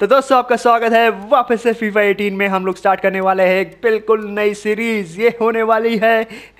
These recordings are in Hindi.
तो दोस्तों आपका स्वागत है वापस से FIFA 18 में। हम लोग स्टार्ट करने वाले हैं एक बिल्कुल नई सीरीज। ये होने वाली है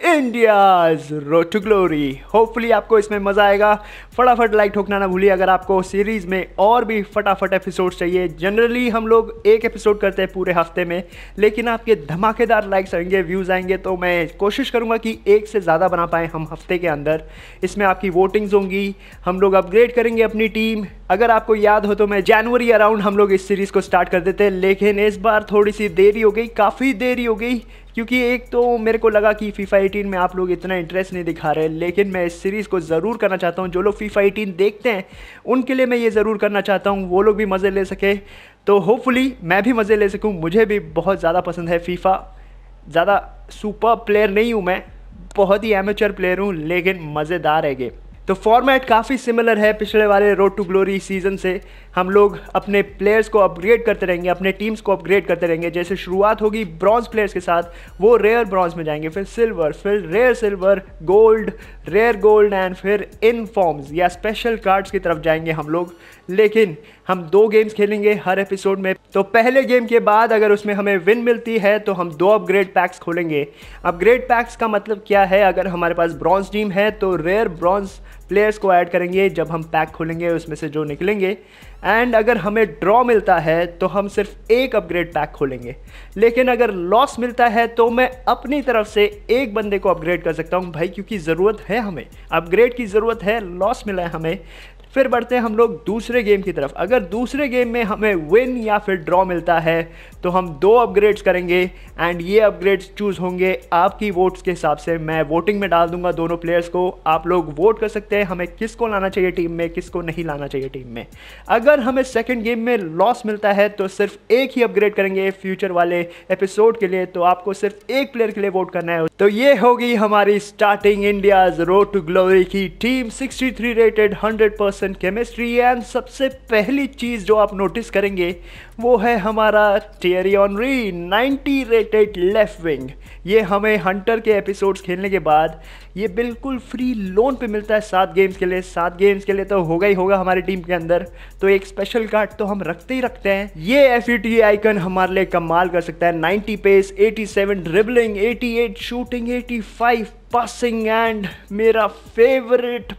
India's road to glory. Hopefully आपको इसमें मज़ा आएगा। फटाफट लाइक ठोकना ना भूलिए अगर आपको सीरीज़ में और भी फटाफट एपिसोड चाहिए। जनरली हम लोग एक एपिसोड करते हैं पूरे हफ्ते में, लेकिन आपके धमाकेदार लाइक्स आएंगे, व्यूज़ आएंगे, तो मैं कोशिश करूँगा कि एक से ज़्यादा बना पाएँ हम हफ्ते के अंदर। इसमें आपकी वोटिंग्स होंगी, हम लोग अपग्रेड करेंगे अपनी टीम। अगर आपको याद हो तो मैं जनवरी अराउंड हम लोग इस सीरीज़ को स्टार्ट कर देते हैं, लेकिन इस बार थोड़ी सी देरी हो गई, काफ़ी देरी हो गई, क्योंकि एक तो मेरे को लगा कि FIFA 18 में आप लोग इतना इंटरेस्ट नहीं दिखा रहे, लेकिन मैं इस सीरीज़ को ज़रूर करना चाहता हूँ। जो लोग FIFA 18 देखते हैं उनके लिए मैं ये ज़रूर करना चाहता हूँ, वो लोग भी मज़े ले सके, तो होपफुली मैं भी मज़े ले सकूँ। मुझे भी बहुत ज़्यादा पसंद है FIFA। ज़्यादा सुपर प्लेयर नहीं हूँ मैं, बहुत ही एमेचर प्लेयर हूँ, लेकिन मज़ेदार है गेम। तो फॉर्मेट काफ़ी सिमिलर है पिछले वाले रोड टू ग्लोरी सीज़न से। हम लोग अपने प्लेयर्स को अपग्रेड करते रहेंगे, अपने टीम्स को अपग्रेड करते रहेंगे। जैसे शुरुआत होगी ब्रॉन्ज प्लेयर्स के साथ, वो रेयर ब्रॉन्ज में जाएंगे, फिर सिल्वर, फिर rare silver, gold, rare gold and फिर इन फॉर्म्स या स्पेशल कार्ड्स की तरफ जाएंगे हम लोग। लेकिन हम 2 गेम्स खेलेंगे हर एपिसोड में। तो पहले गेम के बाद अगर उसमें हमें विन मिलती है तो हम 2 अपग्रेड पैक्स खोलेंगे। अपग्रेड पैक्स का मतलब क्या है? अगर हमारे पास ब्रॉन्ज टीम है तो रेयर ब्रॉन्ज प्लेयर्स को ऐड करेंगे जब हम पैक खोलेंगे, उसमें से जो निकलेंगे। एंड अगर हमें ड्रॉ मिलता है तो हम सिर्फ 1 अपग्रेड पैक खोलेंगे। लेकिन अगर लॉस मिलता है तो मैं अपनी तरफ से 1 बंदे को अपग्रेड कर सकता हूं भाई, क्योंकि ज़रूरत है, हमें अपग्रेड की ज़रूरत है, लॉस मिला है हमें। फिर बढ़ते हैं हम लोग दूसरे गेम की तरफ। अगर दूसरे गेम में हमें विन या फिर ड्रॉ मिलता है तो हम 2 अपग्रेड्स करेंगे एंड ये अपग्रेड्स चूज़ होंगे आपकी वोट्स के हिसाब से। मैं वोटिंग में डाल दूंगा दोनों प्लेयर्स को, आप लोग वोट कर सकते हैं हमें किसको लाना चाहिए टीम में, किसको नहीं लाना चाहिए टीम में। अगर हमें सेकंड गेम में लॉस मिलता है तो सिर्फ 1 ही अपग्रेड करेंगे फ्यूचर वाले एपिसोड के लिए, तो आपको सिर्फ 1 प्लेयर के लिए वोट करना है। तो ये होगी हमारी starting India's road to glory की टीम। 63 रेटेड, 100% केमिस्ट्री। एंड सबसे पहली चीज़ जो आप नोटिस करेंगे वो है हमारा Thierry Henry, 90 rated left wing. ये हमें हंटर के एपिसोड्स खेलने के बाद ये बिल्कुल फ्री लोन पे मिलता है 7 गेम्स के लिए। 7 गेम्स के लिए तो होगा ही होगा हमारी टीम के अंदर, तो एक स्पेशल कार्ड तो हम रखते ही रखते हैं। ये FUT आइकन हमारे लिए कमाल कर सकता है। 90 pace, 87 dribbling, 88 shooting, 85 passing and मेरा फेवरेट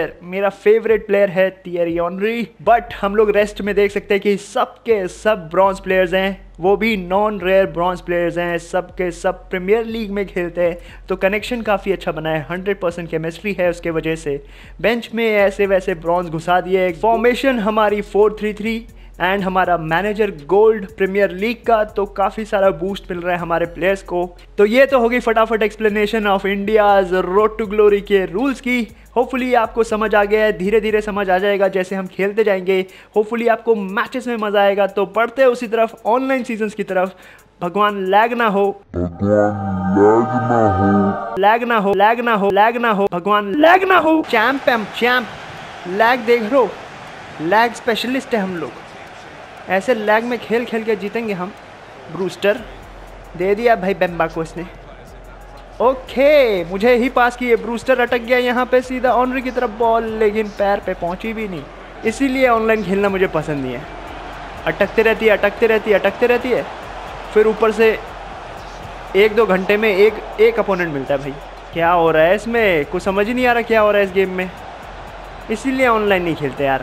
प्लेयर है थियरी हेनरी। बट हम लोग रेस्ट में देख सकते हैं कि सबके सब ब्रॉन्ज प्लेयर्स हैं, वो भी नॉन रेयर ब्रॉन्ज प्लेयर्स हैं, सबके सब प्रीमियर लीग में खेलते हैं, तो कनेक्शन काफ़ी अच्छा बना है। 100% केमिस्ट्री है उसके वजह से। बेंच में ऐसे वैसे ब्रॉन्ज घुसा दिए। फॉर्मेशन हमारी 4-3-3 एंड हमारा मैनेजर गोल्ड प्रीमियर लीग का, तो काफ़ी सारा बूस्ट मिल रहा है हमारे प्लेयर्स को। तो ये तो होगी फटाफट explanation of India's road to glory के रूल्स की। होपफुली आपको समझ आ गया है, धीरे धीरे समझ आ जाएगा जैसे हम खेलते जाएंगे। होपफुली आपको मैचेस में मज़ा आएगा। तो बढ़ते हैं उसी तरफ, ऑनलाइन सीजन्स की तरफ। भगवान लैग ना हो, भगवान लैग ना हो। चैंप लैग देख लो, लैग स्पेशलिस्ट है हम लोग। ऐसे लैग में खेल खेल के जीतेंगे हम। ब्रूस्टर दे दिया भाई बेम्बा को इसने। ओके, मुझे ही पास किए, ब्रूस्टर अटक गया यहाँ पे सीधा ऑनरी की तरफ बॉल, लेकिन पैर पे पहुँची भी नहीं। इसीलिए ऑनलाइन खेलना मुझे पसंद नहीं है। अटकते रहती है, फिर ऊपर से 1-2 घंटे में एक अपोनेंट मिलता है भाई। क्या हो रहा है इसमें? कुछ समझ ही नहीं आ रहा क्या हो रहा है इस गेम में, इसीलिए ऑनलाइन नहीं खेलते यार।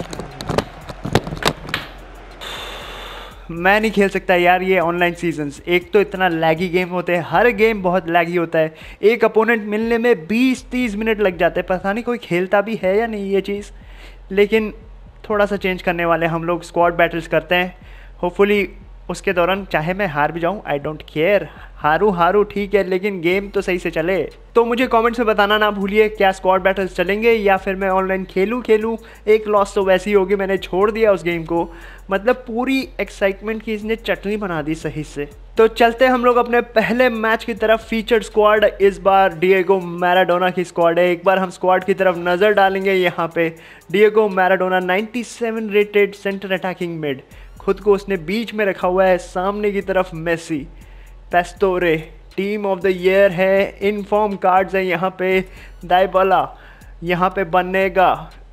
मैं नहीं खेल सकता यार ये ऑनलाइन सीजन्स। एक तो इतना लैगी गेम होते हैं, हर गेम बहुत लैगी होता है। एक अपोनेंट मिलने में 20-30 मिनट लग जाते हैं। पता नहीं कोई खेलता भी है या नहीं ये चीज़, लेकिन थोड़ा सा चेंज करने वाले हम लोग स्क्वाड बैटल्स करते हैं। होपफुली उसके दौरान चाहे मैं हार भी जाऊं, आई डोंट केयर, हारू ठीक है, लेकिन गेम तो सही से चले। तो मुझे कमेंट्स में बताना ना भूलिए, क्या स्क्वाड बैटल्स चलेंगे या फिर मैं ऑनलाइन खेलूँ। एक लॉस तो वैसी होगी, मैंने छोड़ दिया उस गेम को। मतलब पूरी एक्साइटमेंट की इसने चटनी बना दी सही से। तो चलते हम लोग अपने पहले मैच की तरफ। फीचर्ड स्क्वाड इस बार डिएगो मैराडोना की स्क्वाड है। एक बार हम स्क्वाड की तरफ नज़र डालेंगे। यहाँ पे Diego Maradona 97 rated centre attacking mid, खुद को उसने बीच में रखा हुआ है। सामने की तरफ Messi, Pastore team of the year है। इनफॉर्म कार्ड्स हैं यहाँ पे, दाइबाला यहाँ पे बनेगा,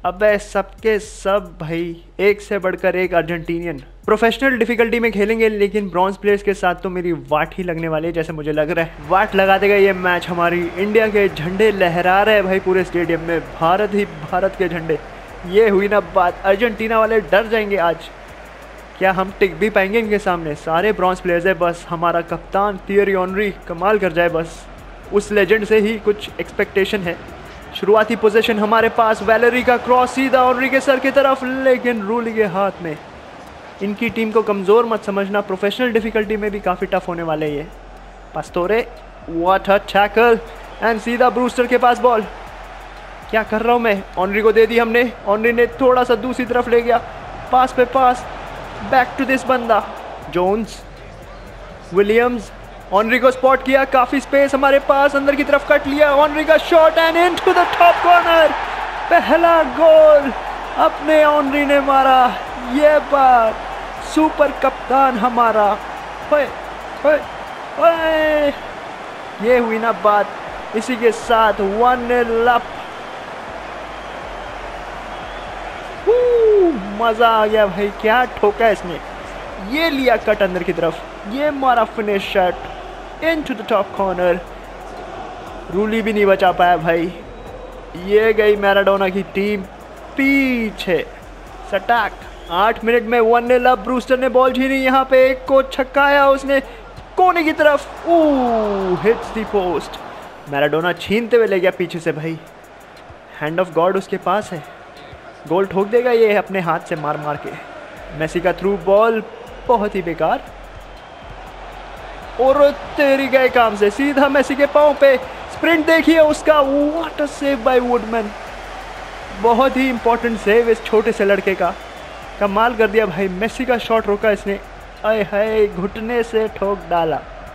अबे सबके सब भाई एक से बढ़कर एक अर्जेंटीनियन प्रोफेशनल डिफिकल्टी में खेलेंगे, लेकिन ब्रॉन्ज प्लेयर्स के साथ तो मेरी वाट ही लगने वाली है जैसे मुझे लग रहा है। वाट लगा देगा ये मैच। हमारी इंडिया के झंडे लहरा रहे हैं भाई पूरे स्टेडियम में, भारत ही भारत के झंडे। ये हुई ना बात, अर्जेंटीना वाले डर जाएंगे आज। क्या हम टिक भी पाएंगे इनके सामने? सारे ब्रॉन्ज प्लेयर्स है, बस हमारा कप्तान थियरी ऑनरी कमाल कर जाए, बस उस लेजेंड से ही कुछ एक्सपेक्टेशन है। शुरुआती पोजीशन हमारे पास, वैलेरी का क्रॉस सीधा ऑनरी के सर की तरफ, लेकिन रूली के हाथ में। इनकी टीम को कमज़ोर मत समझना, प्रोफेशनल डिफिकल्टी में भी काफ़ी टफ होने वाले ये। Pastore, what a tackle, and सीधा ब्रूस्टर के पास बॉल। क्या कर रहा हूँ मैं? ऑनरी को दे दी हमने, ऑनरी ने थोड़ा सा दूसरी तरफ ले गया, पास पे पास, बैक टू दिस बंदा जोन्स, विलियम्स। ऑनरी को स्पॉट किया, काफी स्पेस हमारे पास, अंदर की तरफ कट लिया, ऑनरी का shot and into the top corner. पहला गोल अपने ऑनरी ने मारा। ये बात सुपर कप्तान हमारा। होए होए होए, ये हुई ना बात। इसी के साथ 1-0 अप। मजा आ गया भाई, क्या ठोका इसने। ये लिया कट अंदर की तरफ, ये मारा finish shot into the top corner. Rulli भी नहीं बचा पाया भाई। ये गई मैराडोना की टीम पीछे। सटाक 8 मिनट में 1-0 अप। ब्रूस्टर ने बॉल छीनी, यहाँ पे एक को छक्काया उसने कोने की तरफ, हिट्स द पोस्ट। मैराडोना छीनते हुए ले गया पीछे से भाई। हैंड ऑफ गॉड उसके पास है, गोल ठोक देगा ये अपने हाथ से मार मार के। मेसी का थ्रू बॉल बहुत ही बेकार, और तेरी गए काम से सीधा मेसी के पांव पे। स्प्रिंट देखिए उसका, what a save by Woodman. बहुत ही इंपॉर्टेंट सेव इस छोटे से लड़के का, कमाल कर दिया भाई। मेसी का शॉट रोका इसने, आए हाय घुटने से ठोक डाला।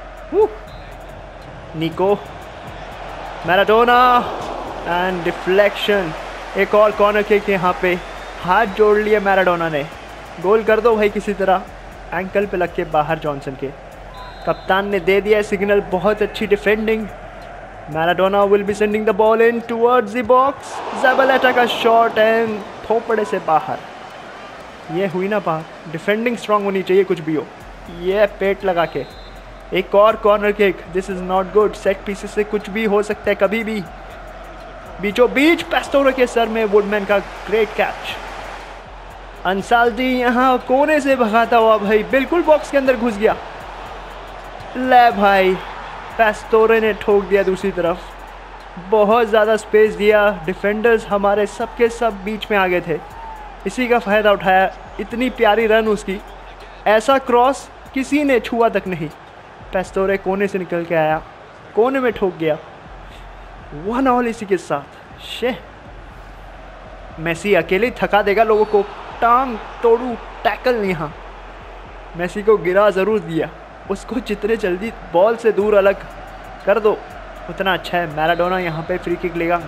निको, मैराडोना एंड डिफ्लेक्शन। एक और कॉर्नर किक, यहाँ पे हाथ जोड़ लिए मैराडोना ने। गोल कर दो भाई किसी तरह। एंकल पे लग के बाहर जॉनसन के। कप्तान ने दे दिया सिग्नल, बहुत अच्छी defending. Maradona will be sending the ball in towards the box. Zabaleta का शॉट एंड थोपड़े से बाहर। ये हुई ना बात, डिफेंडिंग स्ट्रांग होनी चाहिए कुछ भी हो। ये पेट लगा के एक और corner kick, this is not good. Set pieces से कुछ भी हो सकता है कभी भी। बीचों बीच पेस्टोरो के सर में वुडमैन का ग्रेट कैच। अंसाल्दी यहाँ कोने से भगाता हुआ भाई बिल्कुल बॉक्स के अंदर घुस गया। ले भाई, पेस्टोरे ने ठोक दिया दूसरी तरफ। बहुत ज़्यादा स्पेस दिया, डिफेंडर्स हमारे सबके सब बीच में आ गए थे। इसी का फ़ायदा उठाया, इतनी प्यारी रन उसकी। ऐसा क्रॉस किसी ने छुआ तक नहीं। पेस्टोरे कोने से निकल के आया, कोने में ठोक गया। 1-1 इसी के साथ। शे, मेसी अकेले थका देगा लोगों को। टांग तोड़ू टैकल यहाँ। मेसी को गिरा ज़रूर दिया, उसको जितने जल्दी बॉल से दूर अलग कर दो उतना अच्छा है। मैराडोना यहाँ पे फ्री किक लेगा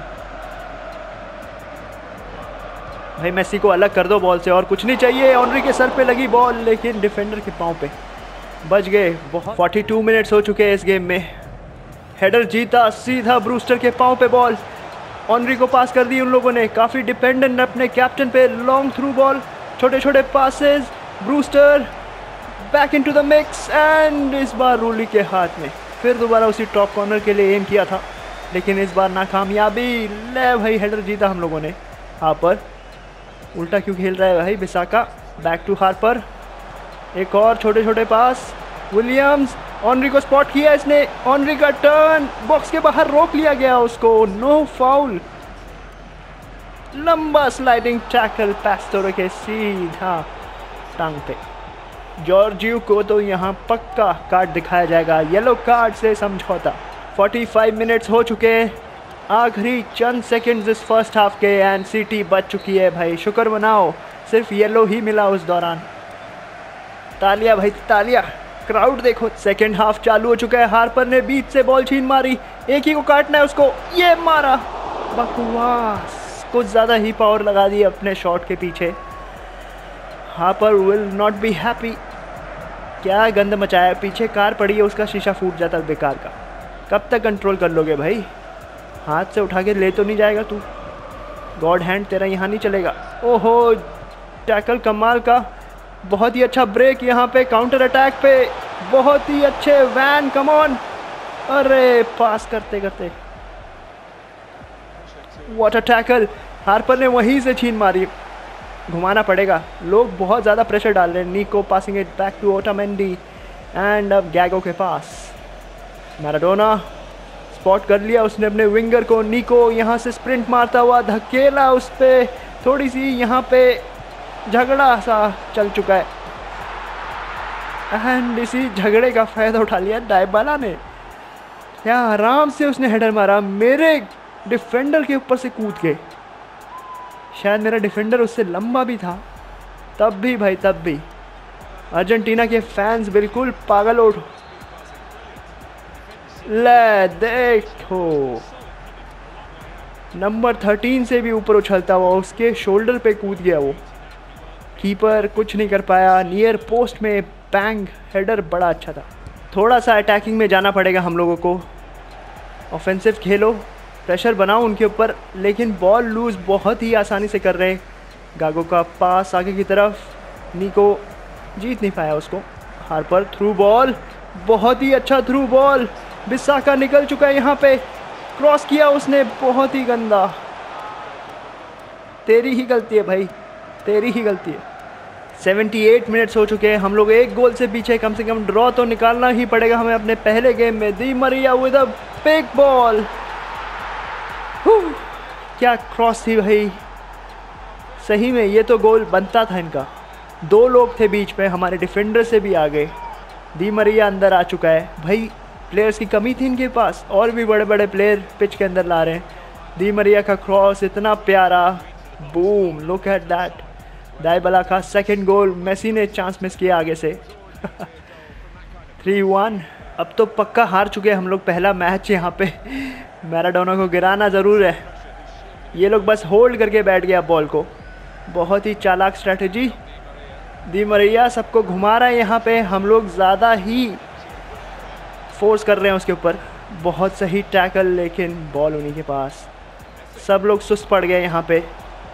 भाई। मेसी को अलग कर दो बॉल से, और कुछ नहीं चाहिए। ऑनरी के सर पे लगी बॉल, लेकिन डिफेंडर के पाँव पे बच गए। बहुत 42 मिनट्स हो चुके हैं इस गेम में। हेडर जीता, सीधा ब्रूस्टर के पाँव पे बॉल। ऑनरी को पास कर दी उन लोगों ने, काफ़ी डिपेंडेंट अपने कैप्टन पे। लॉन्ग थ्रू बॉल, छोटे छोटे passes. Brewster back into the mix and इस बार रूली के हाथ में। फिर दोबारा उसी टॉप कॉर्नर के लिए एम किया था, लेकिन इस बार नाकामयाबी। ले भाई, हेडर जीता हम लोगों ने। हार्पर उल्टा क्यों खेल रहा है भाई? Bissaka back to Harper. एक और छोटे छोटे पास। विलियम्स, ऑनरी को स्पॉट किया इसने। ऑनरी का टर्न, बॉक्स के बाहर रोक लिया गया उसको। No foul. लंबा स्लाइडिंग टैकल पेस्टोरो के सीधा टांग पे। जॉर्जियो को तो यहाँ पक्का कार्ड दिखाया जाएगा, येलो कार्ड से समझौता। 45 मिनट्स हो चुके हैं, आखिरी चंद सेकंड्स इस फर्स्ट हाफ के, एंड सिटी बच चुकी है भाई। शुक्र मनाओ, सिर्फ येलो ही मिला उस दौरान। तालिया भाई तालिया, क्राउड देखो। सेकंड हाफ चालू हो चुका है। हार्पर ने बीच से बॉल छीन मारी, एक ही को काटना है उसको। ये मारा, बकवास। कुछ ज़्यादा ही पावर लगा दी अपने शॉट के पीछे। Harper will not be happy. क्या गंद मचाया, पीछे कार पड़ी है, उसका शीशा फूट जाता बेकार का। कब तक कंट्रोल कर लोगे भाई? हाथ से उठा के ले तो नहीं जाएगा तू? गॉड हैंड तेरा यहाँ नहीं चलेगा। ओहो, टैकल कमाल का, बहुत ही अच्छा ब्रेक यहाँ पे, काउंटर अटैक पे बहुत ही अच्छे वैन, कम ऑन। अरे पास करते करते व्हाट अ टैकल, हार्पर ने वहीं से छीन मारी। घुमाना पड़ेगा, लोग बहुत ज़्यादा प्रेशर डाल रहे हैं। Nico passing it back to Otamendi and अब गैगो के पास। मैराडोना स्पॉट कर लिया उसने अपने विंगर को। निको यहाँ से स्प्रिंट मारता हुआ धकेला उस पर, थोड़ी सी यहाँ पे झगड़ा सा चल चुका है एंड इसी झगड़े का फ़ायदा उठा लिया डायबाला ने। क्या आराम से उसने हेडर मारा, मेरे डिफेंडर के ऊपर से कूद के। शायद मेरा डिफेंडर उससे लंबा भी था, तब भी भाई तब भी अर्जेंटीना के फैंस बिल्कुल पागल उठ। ले देखो, नंबर 13 से भी ऊपर उछलता हुआ उसके शोल्डर पे कूद गया वो। कीपर कुछ नहीं कर पाया। नियर पोस्ट में बैंग हेडर बड़ा अच्छा था। थोड़ा सा अटैकिंग में जाना पड़ेगा हम लोगों को। ऑफेंसिव खेलो, प्रेशर बनाओ उनके ऊपर, लेकिन बॉल लूज बहुत ही आसानी से कर रहे हैं। गागो का पास आगे की तरफ, निको जीत नहीं पाया उसको। हार्पर थ्रू बॉल, बहुत ही अच्छा थ्रू बॉल, बिसाका निकल चुका है यहाँ पे, क्रॉस किया उसने, बहुत ही गंदा। तेरी ही गलती है भाई, तेरी ही गलती है। 78 मिनट्स हो चुके हैं, हम लोग एक गोल से पीछे, कम से कम ड्रॉ तो निकालना ही पड़ेगा हमें अपने पहले गेम में। Di Maria with a big ball, क्या क्रॉस थी भाई, सही में ये तो गोल बनता था इनका। 2 लोग थे बीच में, हमारे डिफेंडर से भी आगे। दी मरिया अंदर आ चुका है भाई, प्लेयर्स की कमी थी इनके पास, और भी बड़े बड़े प्लेयर पिच के अंदर ला रहे हैं। दी मरिया का क्रॉस इतना प्यारा, boom, look at that. Dybala का सेकंड गोल, मेसी ने चांस मिस किया आगे से। 3-1, अब तो पक्का हार चुके हैं हम लोग पहला मैच यहाँ पे। मैराडोना को गिराना ज़रूर है, ये लोग बस होल्ड करके बैठ गया बॉल को। बहुत ही चालाक स्ट्रैटेजी। दी मरिया सबको घुमा रहा है यहाँ पे, हम लोग ज़्यादा ही फोर्स कर रहे हैं उसके ऊपर। बहुत सही टैकल, लेकिन बॉल उन्हीं के पास। सब लोग सुस्त पड़ गए यहाँ पे।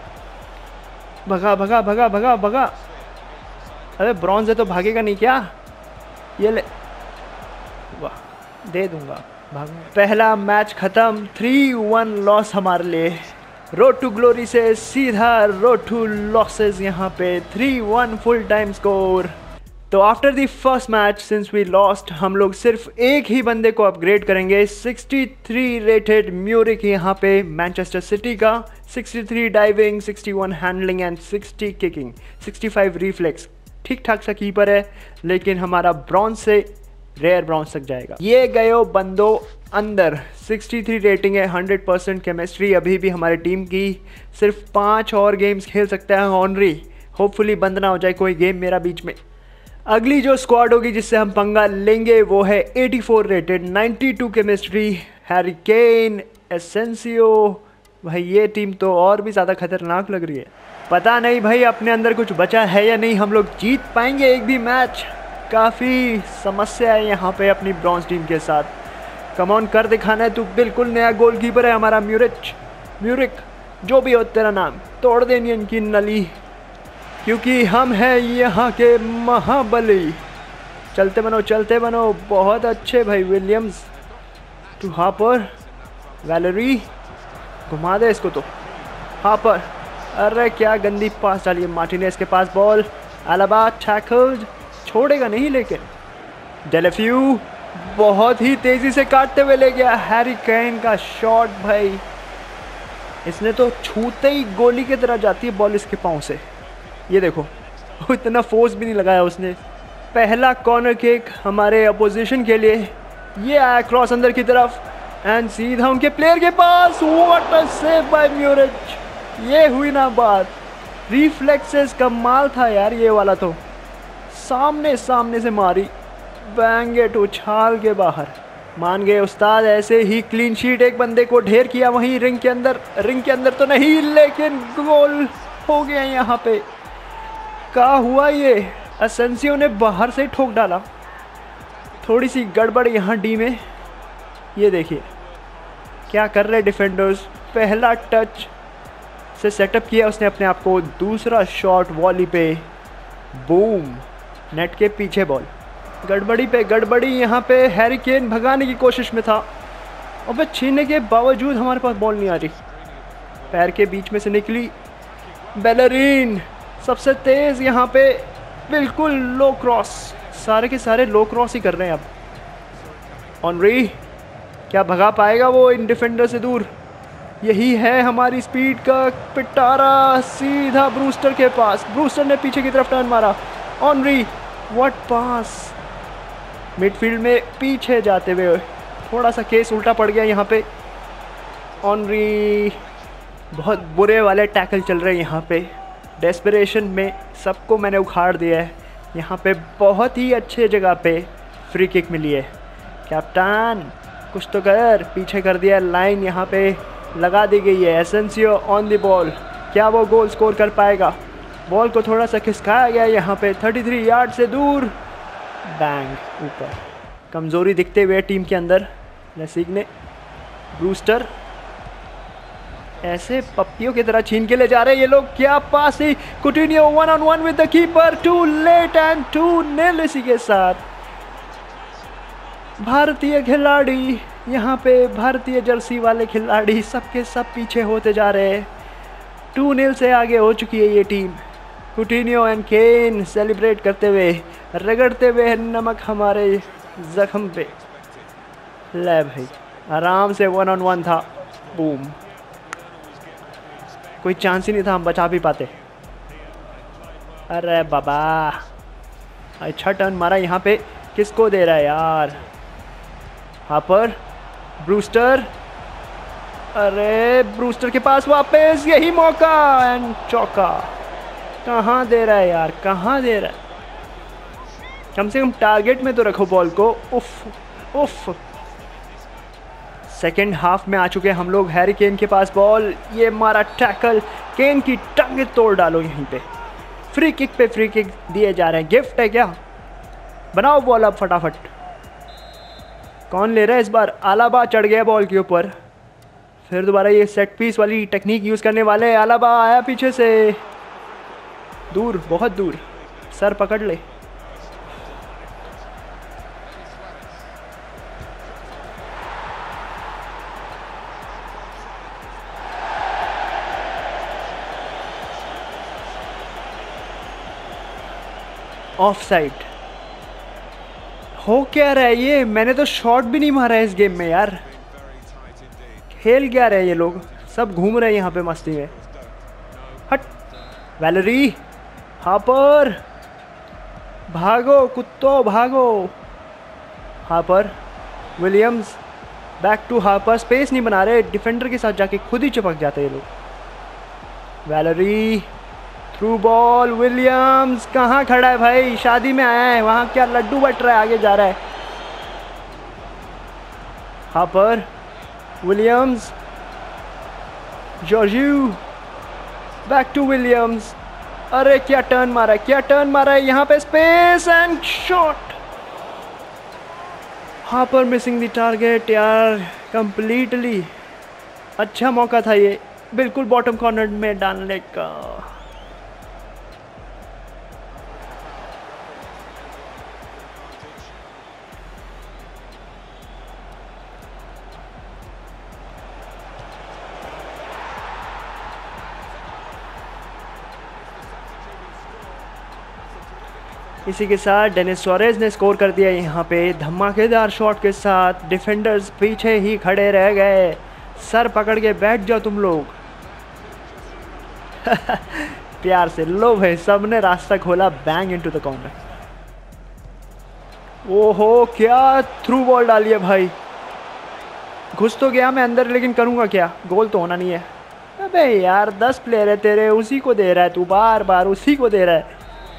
भगा भगा भगा भगा भगा, अरे ब्रॉन्ज है तो भागेगा नहीं क्या? ये ले, वाह दे दूंगा, भागो। पहला मैच ख़त्म, 3-1 लॉस हमारे लिए। रोड टू ग्लोरी से सीधा रोड टू लॉसेस यहाँ पे। 3-1 फुल टाइम स्कोर। तो after the first match since we lost, हम लोग सिर्फ एक ही बंदे को अपग्रेड करेंगे। 63 रेटेड म्यूरिक यहाँ पे मैनचेस्टर सिटी का, 63 diving, 61 handling and 60 kicking, 65 reflex. ठीक ठाक सा कीपर है, लेकिन हमारा ब्रॉन्ज से रेयर ब्रॉन्ज तक जाएगा। ये गयो बंदो अंदर। 63 रेटिंग है, 100% केमिस्ट्री अभी भी हमारी टीम की। सिर्फ 5 और गेम्स खेल सकता है ऑनरी, होपफुली बंद ना हो जाए कोई गेम मेरा बीच में। अगली जो स्क्वाड होगी जिससे हम पंगा लेंगे वो है 84 rated, 92 chemistry, Harry Kane, Asensio. भाई ये टीम तो और भी ज़्यादा खतरनाक लग रही है। पता नहीं भाई अपने अंदर कुछ बचा है या नहीं, हम लोग जीत पाएंगे एक भी मैच? काफ़ी समस्या है यहाँ पे अपनी ब्रॉन्ज टीम के साथ। कम ऑन कर दिखाना है, तू बिल्कुल नया गोलकीपर है हमारा म्यूरिक, जो भी हो तेरा नाम, तोड़ देनी इनकी नली, क्योंकि हम हैं यहाँ के महाबली। चलते बनो, बहुत अच्छे भाई। विलियम्स टू हार्पर, वैलेरी, घुमा दे इसको तो। हार्पर, अरे क्या गंदी पास डाली है। मार्टिनेज के पास बॉल, अलाबा टैकल्ड, छोड़ेगा नहीं लेकिन। डेलेफ्यू बहुत ही तेज़ी से काटते हुए ले गया। हैरी केन का शॉट भाई, इसने तो छूते ही गोली की तरह जाती है बॉल इसके पाँव से। ये देखो, इतना फोर्स भी नहीं लगाया उसने। पहला कॉर्नर किक हमारे अपोजिशन के लिए। ये आया क्रॉस अंदर की तरफ एंड सीधा उनके प्लेयर के पास। What a save by Muric. ये हुई ना बात, रिफ्लेक्सेस कमाल था यार ये वाला तो। सामने से मारी, बैंगेट उछाल के बाहर। मान गए उस्ताद, ऐसे ही क्लीन शीट एक बंदे को ढेर किया वहीं रिंग के अंदर तो नहीं, लेकिन गोल हो गया यहाँ पे। क्या हुआ ये? एसेंसियो ने बाहर से ठोक डाला। थोड़ी सी गड़बड़ यहाँ डी में। ये देखिए क्या कर रहे डिफेंडर्स। पहला टच से सेटअप किया उसने अपने आप को। दूसरा शॉट वॉली पे, बूम, नेट के पीछे बॉल। गड़बड़ी पे गड़बड़ी, यहाँ पे हैरी केन भगाने की कोशिश में था और वह छीनने के बावजूद हमारे पास बॉल नहीं आ रही। पैर के बीच में से निकली। बेलरीन सबसे तेज़ यहाँ पे, बिल्कुल लो क्रॉस, सारे के सारे लो क्रॉस ही कर रहे हैं अब। ऑनरी क्या भगा पाएगा वो इन डिफेंडर से दूर? यही है हमारी स्पीड का पिटारा, सीधा ब्रूस्टर के पास। ब्रूस्टर ने पीछे की तरफ टर्न मारा। Honorary, what pass! मिडफील्ड में पीछे जाते हुए थोड़ा सा केस उल्टा पड़ गया यहाँ पे। ऑनरी, बहुत बुरे वाले टैकल चल रहे हैं यहाँ पे। डेस्परेशन में सबको मैंने उखाड़ दिया है। यहाँ पे बहुत ही अच्छे जगह पे फ्री किक मिली है। कैप्टन कुछ तो कर, पीछे कर दिया लाइन, यहाँ पे लगा दी गई है। एसेंसियो ऑन द बॉल, क्या वो गोल स्कोर कर पाएगा? बॉल को थोड़ा सा खिसकाया गया यहाँ पे 33 यार्ड से दूर। बैंग ऊपर, कमज़ोरी दिखते हुए टीम के अंदर। लसीगने, ब्रूस्टर ऐसे पप्पियों की तरह छीन के ले जा रहे हैं ये लोग। क्या पास ही, Coutinho 1-on-1 with the keeper, too late and 2-0 इसी के साथ। भारतीय खिलाड़ी यहाँ पे, भारतीय जर्सी वाले खिलाड़ी सबके सब पीछे होते जा रहे हैं। 2-0 से आगे हो चुकी है ये टीम। कुटिन्यो एंड केन सेलिब्रेट करते हुए, रगड़ते हुए नमक हमारे जख्म पे। ले भाई, आराम से 1-on-1 था, बूम, कोई चांस ही नहीं था हम बचा भी पाते। अरे बाबा, अच्छा टर्न मारा यहाँ पे, किसको दे रहा है यार? हापर, ब्रूस्टर, अरे ब्रूस्टर के पास वापस, यही मौका एंड चौका। कहाँ दे रहा है यार, कहाँ दे रहा है? कम से कम टारगेट में तो रखो बॉल को। उफ उफ। सेकेंड हाफ में आ चुके हैं हम लोग। हैरी केन के पास बॉल, ये मारा टैकल, केन की टांगें तोड़ डालो यहीं पे। फ्री किक पे फ्री किक दिए जा रहे हैं, गिफ्ट है क्या? बनाओ बॉल अब फटाफट। कौन ले रहा है इस बार? आलाबा चढ़ गया बॉल के ऊपर। फिर दोबारा ये सेट पीस वाली टेक्निक यूज़ करने वाले हैं। आलाबा आया पीछे से, दूर, बहुत दूर, सर पकड़ ले। ऑफ साइड हो क्या रहा है ये? मैंने तो शॉट भी नहीं मारा है इस गेम में यार। खेल क्या रहे हैं ये लोग? सब घूम रहे हैं यहाँ पे मस्ती में। हट, वैलरी, हापर, भागो कुत्तो भागो। Harper, Williams, back to Harper. Space नहीं बना रहे, डिफेंडर के साथ जाके खुद ही चिपक जाते हैं ये लोग। वैलरी, थ्रू बॉल, विलियम्स कहाँ खड़ा है भाई? शादी में आया है, वहाँ क्या लड्डू बट रहा है, आगे जा रहा है। Harper, Williams, Giorgio, back to Williams. अरे क्या टर्न मारा है, क्या टर्न मारा है यहाँ पे। Space and shot. Harper missing the target यार कंप्लीटली। अच्छा मौका था ये, बिल्कुल बॉटम कॉर्नर में डालने का। इसी के साथ डेनिस सुआरेज ने स्कोर कर दिया यहाँ पे धमाकेदार शॉट के साथ। डिफेंडर्स पीछे ही खड़े रह गए। सर पकड़ के बैठ जाओ तुम लोग। प्यार से लो भाई, सबने रास्ता खोला, बैंग इनटू द कॉर्नर। ओहो क्या थ्रू बॉल डाली है भाई। घुस तो गया मैं अंदर, लेकिन करूँगा क्या? गोल तो होना नहीं है। अबे यार 10 प्लेयर है तेरे, उसी को दे रहा है तू, बार बार उसी को दे रहा है।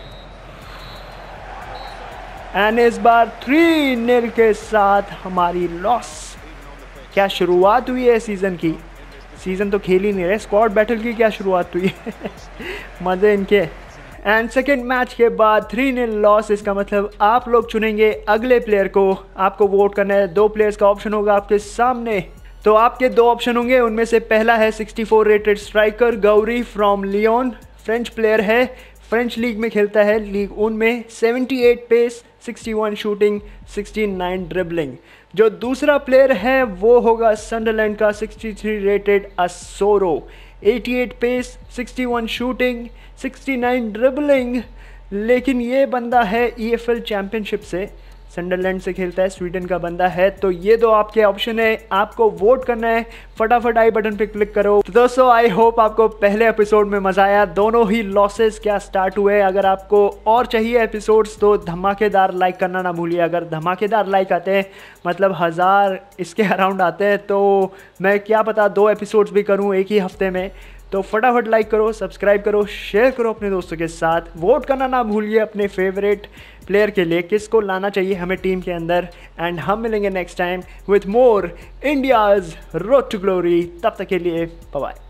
एंड इस बार 3-0 के साथ हमारी लॉस। क्या शुरुआत हुई है सीज़न की? सीज़न तो खेल ही नहीं रहे, स्क्वाड बैटल की क्या शुरुआत हुई है। मज़े इनके। एंड सेकेंड मैच के बाद 3-0 लॉस। इसका मतलब आप लोग चुनेंगे अगले प्लेयर को। आपको वोट करना है, 2 प्लेयर्स का ऑप्शन होगा आपके सामने। तो आपके दो ऑप्शन होंगे, उनमें से पहला है 64 rated striker Gouiri from Lyon, French player है, फ्रेंच लीग में खेलता है, लीग वन में, 78 पेस, 61 शूटिंग, 69 ड्रिबलिंग। जो दूसरा प्लेयर है वो होगा सनडरलैंड का 63 rated Asoro, 88 pace, 61 shooting, 69 dribbling. लेकिन ये बंदा है EFL चैंपियनशिप से, सनडरलैंड से खेलता है, स्वीडन का बंदा है। तो ये दो आपके ऑप्शन है, आपको वोट करना है, फटाफट आई बटन पे क्लिक करो। तो दोस्तों आई होप आपको पहले एपिसोड में मजा आया, दोनों ही लॉसेस क्या स्टार्ट हुए। अगर आपको और चाहिए एपिसोड्स तो धमाकेदार लाइक करना ना भूलिए। अगर धमाकेदार लाइक आते हैं मतलब 1000 इसके अराउंड आते हैं तो मैं क्या पता 2 एपिसोड्स भी करूँ एक ही हफ्ते में। तो फटाफट लाइक करो, सब्सक्राइब करो, शेयर करो अपने दोस्तों के साथ, वोट करना ना भूलिए अपने फेवरेट प्लेयर के लिए, किसको लाना चाहिए हमें टीम के अंदर। एंड हम मिलेंगे next time with more India's road to glory. तब तक के लिए बाय बाय।